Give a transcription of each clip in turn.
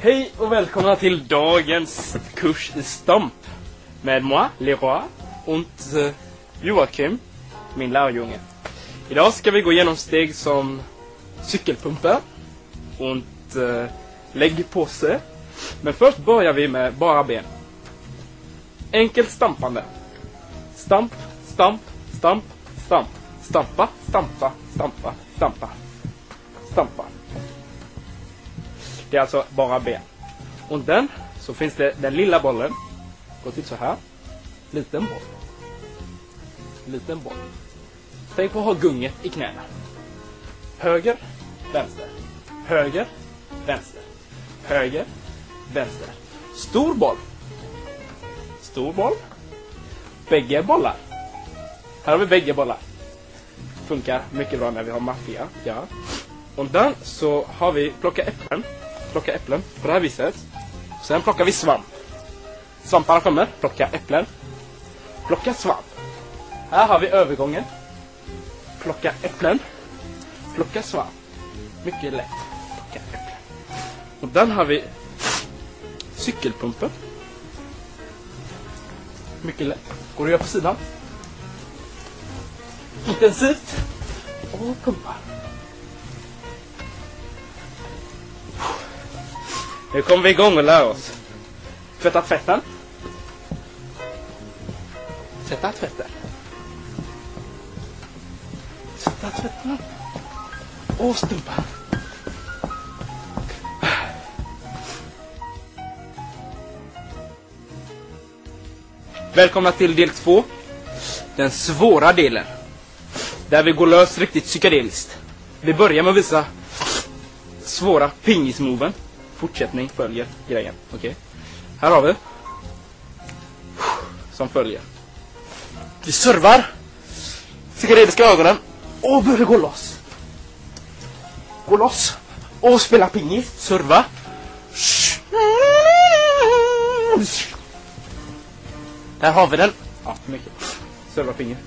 Hej och välkomna till dagens kurs i stamp med moi, Leroy och Joakim, min lärjunge. Idag ska vi gå igenom steg som cykelpumpa och läggpåse. Men först börjar vi med bara ben. Enkelt stampande. Stamp, stamp, stamp, stamp. Stampa, stampa, stampa, stampa. Stampa. Det är alltså bara ben. Och den så finns det den lilla bollen. Går till så här. Liten boll. Liten boll. Tänk på att ha gunget i knäna. Höger, vänster. Höger, vänster. Höger, vänster. Stor boll. Stor boll. Bägge bollar. Här har vi bägge bollar. Funkar mycket bra när vi har maffia. Ja. Och där så har vi plocka äpplen på det här viset. Sen plockar vi svamp. Svamparna kommer, plocka äpplen. Plocka svamp. Här har vi övergången. Plocka äpplen. Plocka svamp. Mycket lätt. Plocka äpplen. Och den har vi cykelpumpen. Mycket lätt. Går att göra på sidan. Intensivt. Och pumpa. Nu kommer vi igång och lär oss. Tvätta tvätten. Tvätta tvätten. Tvätta tvätten. Och stumpa. Välkomna till del 2. Den svåra delen. Där vi går lös riktigt psykedeliskt. Vi börjar med att visa svåra pingismoven. Fortsättning följer grejen. Okej. Här har vi. Som följer. Vi servar. Psykedeliska ögonen. Och börjar gå loss. Gå loss. Och spela pingis. Serva. Där har vi den. Ja, mycket. Serva pingis.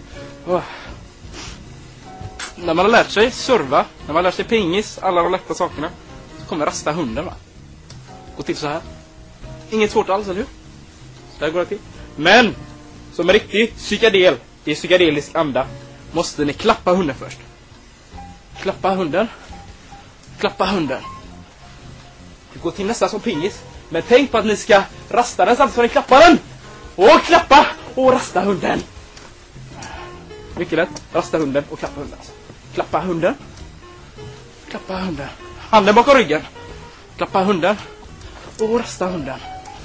När man har lärt sig serva, när man har lärt sig pingis, alla de lätta sakerna, så kommer rasta hunden, va? Gå till så här. Inget svårt alls, eller hur? Så här går det till. Men, som en riktig psykedel, i psykedelisk anda, måste ni klappa hunden först. Klappa hunden. Klappa hunden. Det går till nästan som pingis. Men tänk på att ni ska rasta den samtidigt som ni klappar den. Och klappa och rasta hunden. Mycket lätt. Rasta hunden och klappa hunden. Alltså. Klappa hunden. Klappa hunden. Handen bakom ryggen. Klappa hunden. Och rasta hunden.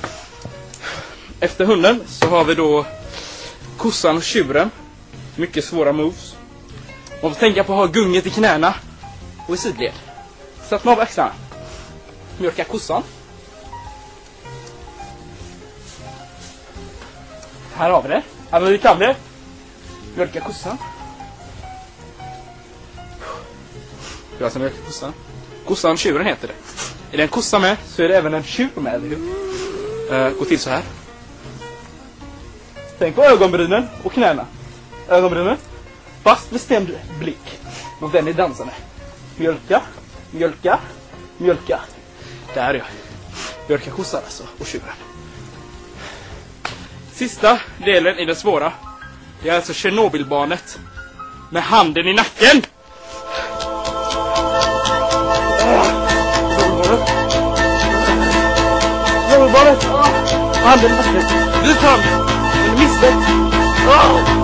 Efter hunden så har vi då kossan och tjuren. Mycket svåra moves. Man får tänka på att ha gunget i knäna. Och i sidled. Sätt av axlarna. Mjölka kossan. Här har vi det. Här vi kan det. Mjölka kossan. Jag som mjölka kossan. Kossan tjuren heter det. Är det en kossa med så är det även en tjur med, eller hur? Gå till så här. Tänk på ögonbrynen och knäna. Ögonbrynen. Fast bestämd blick. Och den är dansande. Mjölka. Mjölka. Mjölka. Där är jag. Mjölka kossan alltså. Och tjuren. Sista delen i det svåra. Det är alltså Tjernobylbarnet. Med handen i nacken. Tjernobylbarnet. Handen i nacken. Vit hand. En missväxt.